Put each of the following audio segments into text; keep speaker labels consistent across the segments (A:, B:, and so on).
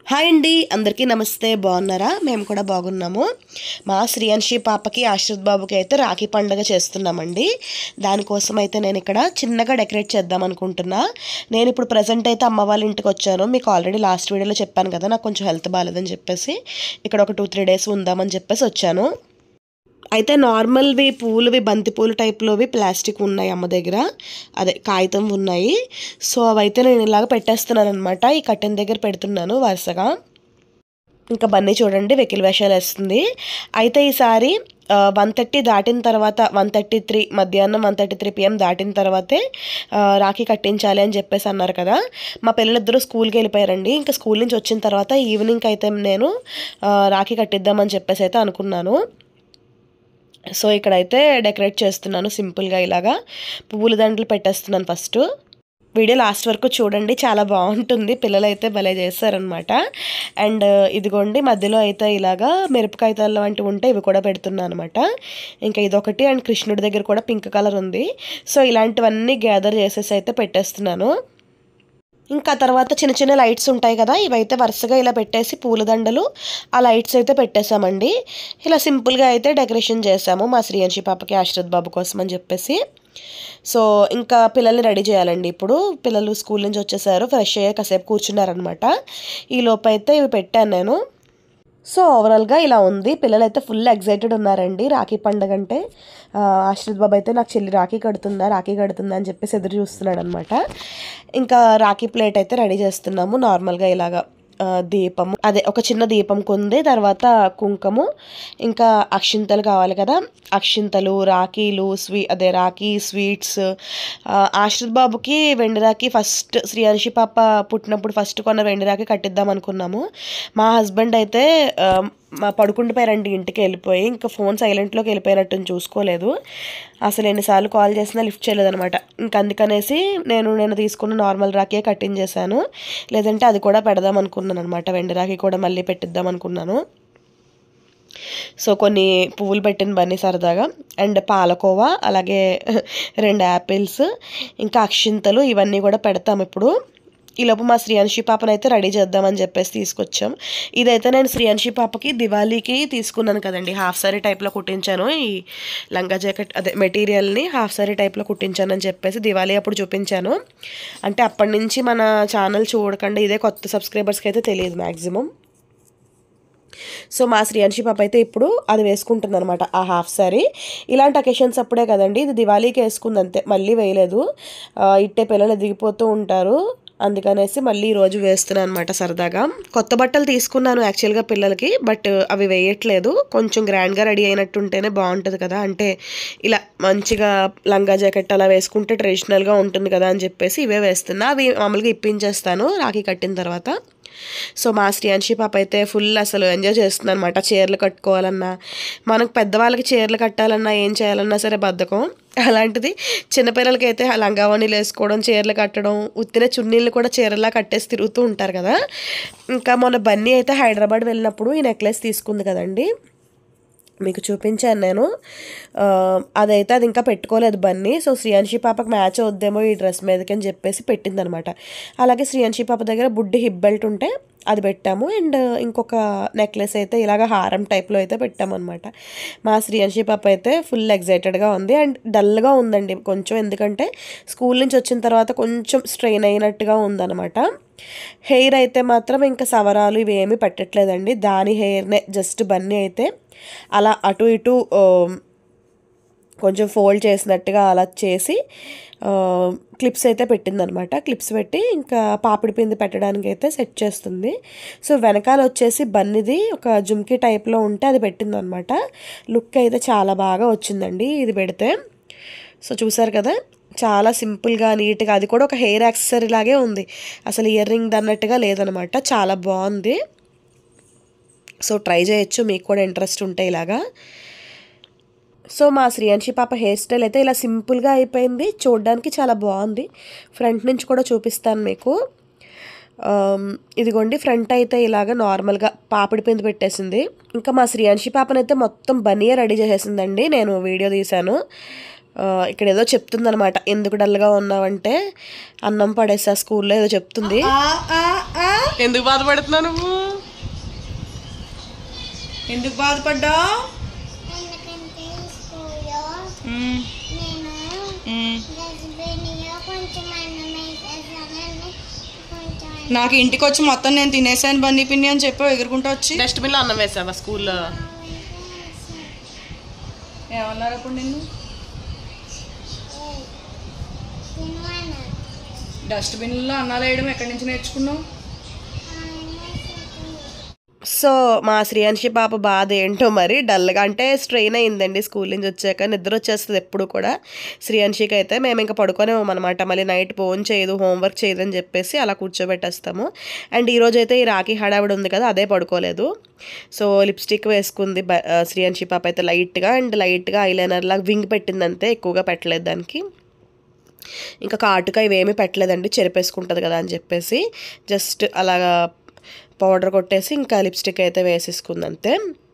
A: Hi అండి, అందరికీ నమస్తే. బాగున్నారా? మేము కూడా బాగున్నాము. మా శ్రీయాన్షి పాపకి ఆశ్రిత్ బాబుకి అయితే రాఖీ పండుగ చేస్తున్నామండి. దానికోసం అయితే నేను ఇక్కడ చిన్నగా డెకరేట్ చేద్దాం అనుకుంటున్నా. నేను ఇప్పుడు ప్రజెంట్ అయితే అమ్మ వాళ్ళ ఇంటికి వచ్చాను. మీకు ఆల్రెడీ లాస్ట్ వీడియోలో చెప్పాను కదా, నాకు కొంచెం హెల్త్ బాగాలేదని చెప్పేసి ఇక్కడ ఒక 2-3 డేస్ ఉందామని చెప్పేసి వచ్చాను. అయితే నార్మల్వి పూలువి, బంతి పూలు టైప్లోవి ప్లాస్టిక్ ఉన్నాయి అమ్మ దగ్గర, అదే కాగితం ఉన్నాయి. సో అవైతే నేను ఇలాగ పెట్టేస్తున్నాను అనమాట. ఈ కట్టెన్ దగ్గర పెడుతున్నాను వరుసగా. ఇంకా బన్నీ చూడండి వెకిల్ వేషాలు వేస్తుంది. అయితే ఈసారి 1:30 దాటిన తర్వాత, 1:33 మధ్యాహ్నం 1:33 PM దాటిన తర్వాతే రాఖీ కట్టించాలి అని చెప్పేసి అన్నారు కదా. మా పిల్లలిద్దరూ స్కూల్కి వెళ్ళిపోయారండి. ఇంకా స్కూల్ నుంచి వచ్చిన తర్వాత ఈవినింగ్ అయితే నేను రాఖీ కట్టిద్దామని చెప్పేసి అయితే అనుకున్నాను. సో ఇక్కడైతే డెకరేట్ చేస్తున్నాను సింపుల్గా, ఇలాగా పువ్వుల దండలు పెట్టేస్తున్నాను. ఫస్ట్ వీడియో లాస్ట్ వరకు చూడండి, చాలా బాగుంటుంది. పిల్లలు అయితే భలే చేస్తారనమాట. అండ్ ఇదిగోండి మధ్యలో అయితే ఇలాగా మిరపకాయలు వంటివి ఉంటే ఇవి కూడా పెడుతున్నాను అనమాట. ఇంకా ఇదొకటి, అండ్ కృష్ణుడి దగ్గర కూడా పింక్ కలర్ ఉంది. సో ఇలాంటివన్నీ గ్యాదర్ చేసేసి అయితే పెట్టేస్తున్నాను. ఇంకా తర్వాత చిన్న చిన్న లైట్స్ ఉంటాయి కదా, ఇవైతే వరుసగా ఇలా పెట్టేసి పూలదండలు ఆ లైట్స్ అయితే పెట్టేశామండి. ఇలా సింపుల్గా అయితే డెకరేషన్ చేసాము మా శ్రీయాన్షి పాపకి ఆశ్రిత్ బాబు కోసం అని చెప్పేసి. సో ఇంకా పిల్లల్ని రెడీ చేయాలండి. ఇప్పుడు పిల్లలు స్కూల్ నుంచి వచ్చేసారు, ఫ్రెష్ అయ్యే కాసేపు కూర్చున్నారనమాట. ఈ లోపు అయితే ఇవి పెట్టాను నేను. సో ఓవరాల్గా ఇలా ఉంది. పిల్లలు అయితే ఫుల్ ఎగ్జైటెడ్ ఉన్నారండి రాఖీ పండుగ అంటే. ఆశ్రిత్ బాబు అయితే నాకు చెల్లి రాఖీ కడుతుందా అని చెప్పేసి ఎదురు చూస్తున్నాడు అనమాట. ఇంకా రాఖీ ప్లేట్ అయితే రెడీ చేస్తున్నాము. నార్మల్గా ఇలాగా దీపము, అదే ఒక చిన్న దీపం కుంది, తర్వాత కుంకుమ, ఇంకా అక్షింతలు కావాలి కదా, అక్షింతలు, రాఖీలు, రాఖీ స్వీట్స్. ఆశ్రిత్ బాబుకి వెండి రాఖీ ఫస్ట్ శ్రీయాన్షి పాప పుట్టినప్పుడు ఫస్ట్ కొన్న వెండి రాఖీ కట్టిద్దాం అనుకున్నాము. మా హస్బెండ్ అయితే పడుకుండిపోయారండి, ఇంటికి వెళ్ళిపోయి. ఇంకా ఫోన్ సైలెంట్లోకి వెళ్ళిపోయినట్టు చూసుకోలేదు. అసలు ఎన్నిసార్లు కాల్ చేసినా లిఫ్ట్ చేయలేదనమాట. ఇంకా అందుకనేసి నేను తీసుకున్న నార్మల్ రాఖీ కట్టించేసాను. లేదంటే అది కూడా పెడదాం అనుకున్నాను అనమాట, వెండి రాఖీ కూడా మళ్ళీ పెట్టిద్దాం అనుకున్నాను. సో కొన్ని పువ్వులు పెట్టిన బన్నీ సరదాగా, అండ్ పాలకోవా, అలాగే 2 యాపిల్స్, ఇంకా అక్షింతలు, ఇవన్నీ కూడా పెడతాం ఇప్పుడు. ఈలోపు మా శ్రీయాన్షి పాపను అయితే రెడీ చేద్దామని చెప్పేసి తీసుకొచ్చాం. ఇదైతే నేను శ్రీయాన్షి పాపకి దివాళీకి తీసుకున్నాను కదండి, హాఫ్ సారీ టైప్లో కుట్టించాను. ఈ లంగా జాకెట్ అదే మెటీరియల్ని హాఫ్ సారీ టైప్లో కుట్టించాను అని చెప్పేసి దివాళీ అప్పుడు చూపించాను. అంటే అప్పటి నుంచి మన ఛానల్ చూడకుండా ఇదే కొత్త సబ్స్క్రైబర్స్కి అయితే తెలియదు మ్యాక్సిమం. సో మా శ్రీయాన్షి పాప అయితే ఇప్పుడు అది వేసుకుంటుంది అనమాట, ఆ హాఫ్ సారీ. ఇలాంటి అకేషన్స్ అప్పుడే కదండి, ఇది దివాళీకి వేసుకుంది అంతే, మళ్ళీ వేయలేదు. ఇట్టే పిల్లలు ఎదిగిపోతూ ఉంటారు, అందుకనేసి మళ్ళీ ఈరోజు వేస్తున్నాను అనమాట సరదాగా. కొత్త బట్టలు తీసుకున్నాను యాక్చువల్గా పిల్లలకి, బట్ అవి వేయట్లేదు. కొంచెం గ్రాండ్గా రెడీ అయినట్టుంటేనే బాగుంటుంది కదా, అంటే ఇలా మంచిగా లంగా జాకెట్ అలా వేసుకుంటే ట్రెడిషనల్గా ఉంటుంది కదా అని చెప్పేసి ఇవే వేస్తున్నా. అవి మామూలుగా ఇప్పించేస్తాను రాఖీ కట్టిన తర్వాత. సో మా శ్రీయాన్షి పాప అయితే ఫుల్ అసలు ఎంజాయ్ చేస్తుంది అనమాట. చీరలు కట్టుకోవాలన్నా, మనకు పెద్దవాళ్ళకి చీరలు కట్టాలన్నా, ఏం చేయాలన్నా సరే బద్ధకం. అలాంటిది చిన్నపిల్లలకి అయితే లంగావణీలు వేసుకోవడం, చీరలు కట్టడం, ఉత్తిన చున్నీళ్ళు కూడా చీరలా కట్టేసి తిరుగుతూ ఉంటారు కదా. ఇంకా మొన్న బన్నీ అయితే హైదరాబాద్ వెళ్ళినప్పుడు ఈ నెక్లెస్ తీసుకుంది కదండి, మీకు చూపించాను నేను. అదైతే అది ఇంకా పెట్టుకోలేదు బన్నీ. సో శ్రీయాన్షి పాపకు మ్యాచ్ అవుద్దేమో ఈ డ్రెస్ మీదకి అని చెప్పేసి పెట్టిందనమాట. అలాగే శ్రీయాన్షి పాప దగ్గర బుడ్డి హిప్ బెల్ట్ ఉంటే అది పెట్టాము. అండ్ ఇంకొక నెక్లెస్ అయితే ఇలాగ హారం టైప్లో అయితే పెట్టామన్నమాట. మా శ్రీయాన్షి పాప అయితే ఫుల్ ఎగ్జైటెడ్గా ఉంది, అండ్ డల్గా ఉందండి కొంచెం, ఎందుకంటే స్కూల్ నుంచి వచ్చిన తర్వాత కొంచెం స్ట్రెయిన్ అయినట్టుగా ఉందన్నమాట. హెయిర్ అయితే మాత్రం ఇంకా సవరాలు ఇవేమీ పెట్టట్లేదండి, దాని హెయిర్నే జస్ట్ బన్నీ అయితే అలా అటు ఇటు కొంచెం ఫోల్డ్ చేసినట్టుగా అలా చేసి క్లిప్స్ అయితే పెట్టిందనమాట. క్లిప్స్ పెట్టి ఇంకా పాపిడి పిండి పెట్టడానికి అయితే సెట్ చేస్తుంది. సో వెనకాల వచ్చేసి బన్నీది ఒక జుమ్కీ టైప్లో ఉంటే అది పెట్టిందనమాట. లుక్ అయితే చాలా బాగా వచ్చిందండి ఇది పెడితే. సో చూసారు కదా, చాలా సింపుల్గా నీట్గా, అది కూడా ఒక హెయిర్ యాక్సెసరీ లాగే ఉంది, అసలు ఇయర్ రింగ్ అన్నట్టుగా లేదనమాట. చాలా బాగుంది. సో ట్రై చేయొచ్చు మీకు కూడా ఇంట్రెస్ట్ ఉంటే ఇలాగా. సో మా శ్రీయాన్షి పాప హెయిర్ స్టైల్ అయితే ఇలా సింపుల్గా అయిపోయింది, చూడడానికి చాలా బాగుంది. ఫ్రంట్ నుంచి కూడా చూపిస్తాను మీకు. ఇదిగోండి ఫ్రంట్ అయితే ఇలాగ నార్మల్గా పాపిడి పిండి పెట్టేసింది. ఇంకా మా శ్రీయాన్షి పాపనైతే మొత్తం బన్నీయే రెడీ చేసేసిందండి, నేను వీడియో తీశాను. ఇక్కడ ఏదో చెప్తుందనమాట, ఎందుకు డల్గా ఉన్నావంటే అన్నం పడేసా స్కూల్లో ఏదో చెప్తుంది.
B: ఎందుకు బాధపడుతున్నావు నువ్వు? ఎందుకు బాధపడ్డావు? నాకు ఇంటికి వచ్చి మొత్తం నేను తినేసాను బన్నీ పిన్ని అని చెప్పి ఎగురుకుంటూ వచ్చి
A: డస్ట్బిన్లో అన్నం వేసావా స్కూల్లో?
B: ఏమన్నారు అప్పుడు నిన్ను? డస్ట్బిన్లో అన్నాలు వేయడం ఎక్కడి నుంచి నేర్చుకున్నావు?
A: సో మా శ్రీయాన్షి పాప బాధ ఏంటో మరి డల్గా అంటే స్ట్రెయిన్ అయిందండి స్కూల్ నుంచి వచ్చాక. నిద్ర వచ్చేస్తుంది ఎప్పుడు కూడా శ్రీయాన్షికి అయితే. మేము ఇంకా పడుకోనేమన్నమాట. మళ్ళీ నైట్ ఫోన్ చేయదు, హోంవర్క్ చేయదు అని చెప్పేసి అలా కూర్చోబెట్టేస్తాము. అండ్ ఈరోజు అయితే ఈ రాఖీ హడావిడి ఉంది కదా, అదే పడుకోలేదు. సో లిప్స్టిక్ వేసుకుంది శ్రీయాన్షి పాప అయితే లైట్గా. అండ్ లైట్గా ఐలైనర్ లాగా వింగ్ పెట్టింది అంతే, ఎక్కువగా పెట్టలేదు దానికి. ఇంకా కాటుక ఇవేమీ పెట్టలేదండి, చెరిపేసుకుంటుంది కదా అని చెప్పేసి జస్ట్ అలాగా పౌడర్ కొట్టేసి ఇంకా లిప్స్టిక్ అయితే వేసేసుకుంది అంతే.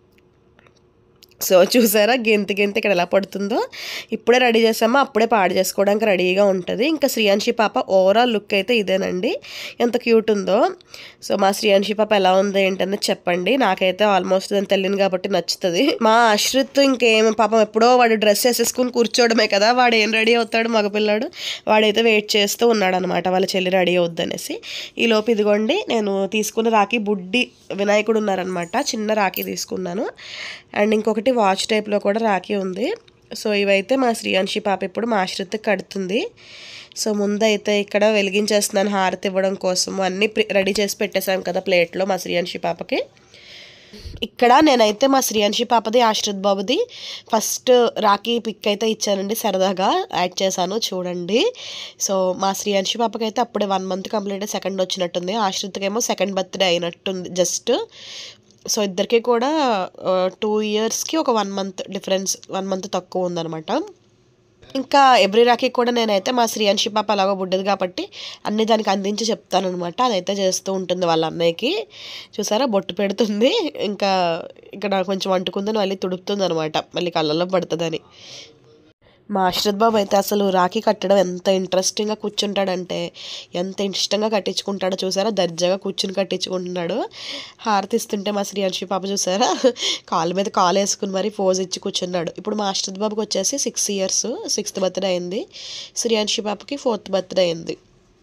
A: సో చూసారా గెంతి ఇక్కడ ఎలా పడుతుందో. ఇప్పుడే రెడీ చేసామో అప్పుడే పాడు చేసుకోవడానికి రెడీగా ఉంటుంది. ఇంకా శ్రీయాన్షి పాప ఓవరాల్ లుక్ అయితే ఇదేనండి, ఎంత క్యూట్ ఉందో. సో మా శ్రీయాన్షి పాప ఎలా ఉంది ఏంటనేది చెప్పండి. నాకైతే ఆల్మోస్ట్ దాన్ని తెలియదు కాబట్టి నచ్చుతుంది. మా అశ్రిత్ ఇంకేం పాపం ఎప్పుడో వాడు డ్రెస్ వేసేసుకుని కూర్చోవడమే కదా, వాడు ఏం రెడీ అవుతాడు మగపిల్లాడు. వాడైతే వెయిట్ చేస్తూ ఉన్నాడు అనమాట వాళ్ళ చెల్లి రెడీ అవుద్దనేసి. ఈలోపు ఇదిగోండి నేను తీసుకున్న రాఖీ బుడ్డి వినాయకుడు ఉన్నారనమాట, చిన్న రాఖీ తీసుకున్నాను. అండ్ ఇంకొకటి వాచ్ టైప్లో కూడా రాఖీ ఉంది. సో ఇవైతే మా శ్రీయాన్షి పాప ఇప్పుడు మా ఆశ్రితకి కడుతుంది. సో ముందైతే ఇక్కడ వెలిగించేస్తున్నాను హారతి ఇవ్వడం కోసం. అన్నీ రెడీ చేసి పెట్టేశాం కదా ప్లేట్లో మా శ్రీయాన్షి పాపకి. ఇక్కడ నేనైతే మా శ్రీయాన్షి పాపది ఆశ్రిత్ బాబుది ఫస్ట్ రాఖీ పిక్ అయితే ఇచ్చానండి, సరదాగా యాడ్ చేశాను చూడండి. సో మా శ్రీయాన్షి పాపకి అయితే అప్పుడే 1 month కంప్లీట్ అయ్యి సెకండ్ వచ్చినట్టుంది. ఆశ్రిత్కి ఏమో సెకండ్ బర్త్డే అయినట్టుంది జస్ట్. సో ఇద్దరికి కూడా 2 yearsకి ఒక 1 month డిఫరెన్స్, 1 month తక్కువ ఉందన్నమాట. ఇంకా ఎవ్రీ రాఖీ కూడా నేనైతే మా శ్రీయాన్షి పాప అలాగో బుడ్డది కాబట్టి అన్ని దానికి అందించి చెప్తాను అనమాట. అదైతే చేస్తూ ఉంటుంది వాళ్ళ అన్నయ్యకి. చూసారా బొట్టు పెడుతుంది, ఇంకా ఇక్కడ కొంచెం అంటుకుందని మళ్ళీ తుడుపుతుంది అనమాట, మళ్ళీ కళ్ళల్లో పడుతుందని. మా ఆశ్రిత్ బాబు అయితే అసలు రాఖీ కట్టడం ఎంత ఇంట్రెస్టింగ్గా కూర్చుంటాడంటే, ఎంత ఇష్టంగా కట్టించుకుంటాడో చూసారా, దర్జాగా కూర్చుని కట్టించుకుంటున్నాడు. హారతి ఇస్తుంటే మా శ్రీయాన్షి పాప చూసారా కాలు మీద కాలు వేసుకుని మరి పోజ్ ఇచ్చి కూర్చున్నాడు. ఇప్పుడు మా ఆశ్రిత్ బాబుకి వచ్చేసి 6 years, 6th birthday అయింది. శ్రీయాన్షి పాపకి 4th birthday అయింది.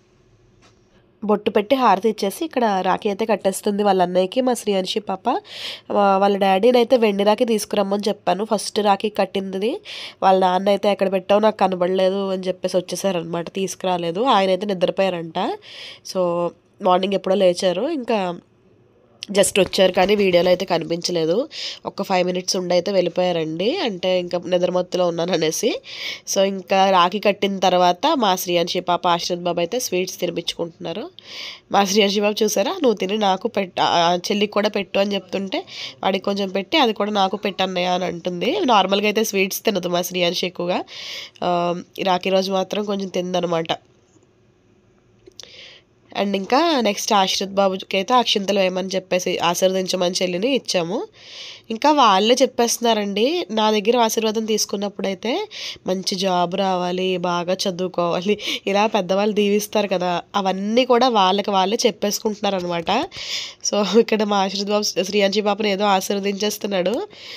A: బొట్టు పెట్టి హారతి ఇచ్చేసి ఇక్కడ రాఖీ అయితే కట్టేస్తుంది వాళ్ళ అన్నయ్యకి మా శ్రీయాన్షి పాప. వాళ్ళ డాడీని అయితే వెండి రాఖీ తీసుకురమ్మని చెప్పాను, ఫస్ట్ రాఖీ కట్టింది. వాళ్ళ నాన్న అయితే ఎక్కడ పెట్టావు నాకు కనబడలేదు అని చెప్పేసి వచ్చేసారనమాట, తీసుకురాలేదు. ఆయన అయితే నిద్రపోయారంట. సో మార్నింగ్ ఎప్పుడో లేచారు, ఇంకా జస్ట్ వచ్చారు కానీ వీడియోలో అయితే కనిపించలేదు. ఒక 5 minutes ఉండి అయితే వెళ్ళిపోయారండి, అంటే ఇంకా నిద్రమత్తులో ఉన్నాను అనేసి. సో ఇంకా రాఖీ కట్టిన తర్వాత మా శ్రీయాన్షి పాప ఆశ్రిత్ బాబు అయితే స్వీట్స్ తినిపించుకుంటున్నారు. మా శ్రీయాన్షి బాబు చూసారా, నువ్వు తిని నాకు చెల్లికి కూడా పెట్టు అని చెప్తుంటే వాడికి కొంచెం పెట్టి అది కూడా నాకు పెట్టన్నయ్య అని అంటుంది. నార్మల్గా అయితే స్వీట్స్ తినదు మా శ్రీయాన్షి ఎక్కువగా, రాఖీ రోజు మాత్రం కొంచెం తిందనమాట. అండ్ ఇంకా నెక్స్ట్ ఆశ్రిత్ బాబుకి అయితే అక్షింతలు వేయమని చెప్పేసి ఆశీర్వదించమని చెల్లిని ఇచ్చాము. ఇంకా వాళ్ళే చెప్పేస్తున్నారండి, నా దగ్గర ఆశీర్వాదం తీసుకున్నప్పుడైతే మంచి జాబ్ రావాలి, బాగా చదువుకోవాలి, ఇలా పెద్దవాళ్ళు దీవిస్తారు కదా, అవన్నీ కూడా వాళ్ళే చెప్పేసుకుంటున్నారు అనమాట. సో ఇక్కడ మా ఆశ్రిత్ బాబు శ్రీయాన్షి పాపని ఏదో ఆశీర్వదించేస్తున్నాడు.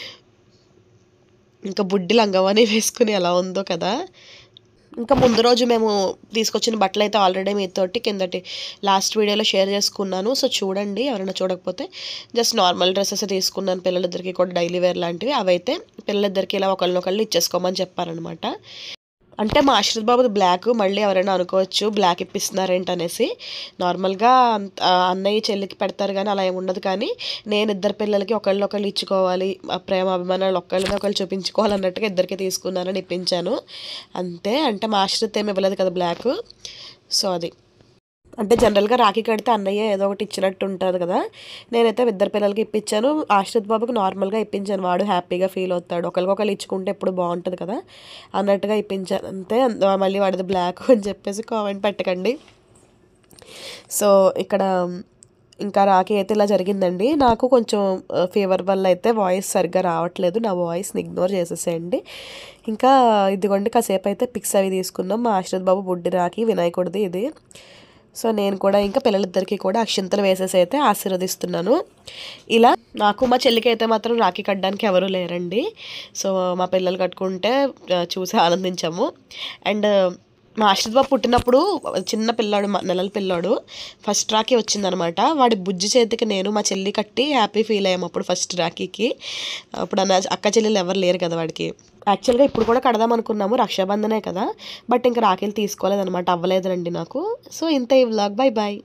A: ఇంకా బుడ్డి లంగవాణి వేసుకుని ఎలా ఉందో కదా. ఇంకా ముందు రోజు మేము తీసుకొచ్చిన బట్టలు అయితే ఆల్రెడీ మీతోటి కిందటి లాస్ట్ వీడియోలో షేర్ చేసుకున్నాను. సో చూడండి ఎవరైనా చూడకపోతే. జస్ట్ నార్మల్ డ్రెస్సెస్ తీసుకున్నాను పిల్లలిద్దరికి కూడా, డైలీ వేర్ లాంటివి. అవైతే పిల్లలిద్దరికి ఇలా ఒకళ్ళనొకళ్ళు ఇచ్చేసుకోమని చెప్పారనమాట. అంటే మా ఆశ్రిత్ బాబుది బ్లాక్, మళ్ళీ ఎవరైనా అనుకోవచ్చు బ్లాక్ ఇప్పిస్తున్నారేంటనేసి. నార్మల్గా అన్నయ్య చెల్లికి పెడతారు కానీ అలా ఏమి ఉండదు. కానీ నేను ఇద్దరు పిల్లలకి ఒకళ్ళు ఇచ్చుకోవాలి, ప్రేమ అభిమానాలు ఒకళ్ళు చూపించుకోవాలి అన్నట్టుగా ఇద్దరికి తీసుకున్నానని ఇప్పించాను అంతే. అంటే మా ఆశ్రిత్ ఏమి ఇవ్వలేదు కదా బ్లాక్. సో అది అంటే జనరల్గా రాఖీ కడితే అన్నయ్య ఏదో ఒకటి ఇచ్చినట్టు ఉంటుంది కదా, నేనైతే ఇద్దరు పిల్లలకి ఇప్పించాను. ఆశ్రిత్ బాబుకి నార్మల్గా ఇప్పించాను, వాడు హ్యాపీగా ఫీల్ అవుతాడు, ఒకరికొకరు ఇచ్చుకుంటే ఎప్పుడు బాగుంటుంది కదా అన్నట్టుగా ఇప్పించాను అంతే. మళ్ళీ వాడిది బ్లాక్ అని చెప్పేసి కామెంట్ పెట్టకండి. సో ఇక్కడ ఇంకా రాఖీ అయితే ఇలా జరిగిందండి. నాకు కొంచెం ఫీవర్ వల్ల అయితే వాయిస్ సరిగ్గా రావట్లేదు, నా వాయిస్ని ఇగ్నోర్ చేసేసేయండి. ఇంకా ఇదిగోండి కాసేపు అయితే పిక్స్ అవి తీసుకున్నాం. మా ఆశ్రిత్ బాబు బుడ్డి రాఖీ వినాయకుడిది ఇది. సో నేను కూడా ఇంకా పిల్లలిద్దరికీ కూడా అక్షింతలు వేసేసి అయితే ఆశీర్వదిస్తున్నాను. ఇలా నాకు మా చెల్లికి అయితే మాత్రం రాఖీ కట్టడానికి ఎవరూ లేరండి. సో మా పిల్లలు కట్టుకుంటే చూసి ఆనందించాము. అండ్ మా ఆశ్రిత్ బాబు పుట్టినప్పుడు చిన్న పిల్లాడు, నెలల పిల్లాడు, ఫస్ట్ రాఖీ వచ్చిందనమాట. వాడి బుజ్జి చేతికి నేను మా చెల్లి కట్టి హ్యాపీ ఫీల్ అయ్యాము అప్పుడు ఫస్ట్ రాఖీకి. అప్పుడు అక్క చెల్లెలు ఎవరు లేరు కదా వాడికి. యాక్చువల్గా ఇప్పుడు కూడా కడదాం అనుకున్నాము, రక్షాబంధనే కదా, బట్ ఇంకా రాఖీలు తీసుకోలేదనమాట, అవ్వలేదండి నాకు. సో ఇంత ఈ వ్లాగ్. Bye bye.